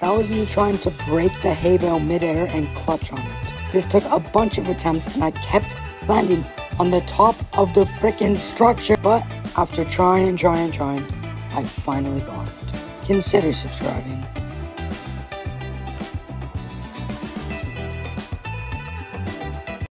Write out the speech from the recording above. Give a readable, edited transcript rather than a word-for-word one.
That was me trying to break the hay bale midair and clutch on it. This took a bunch of attempts and I kept landing on the top of the freaking structure. But after trying, I finally got it. Consider subscribing.